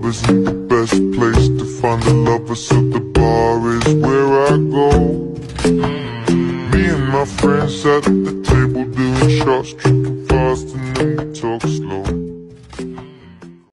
isn't the best place to find a lover, so the bar is where I go. Me and my friends at the table doing shots, tripping fast, and then we talk slow.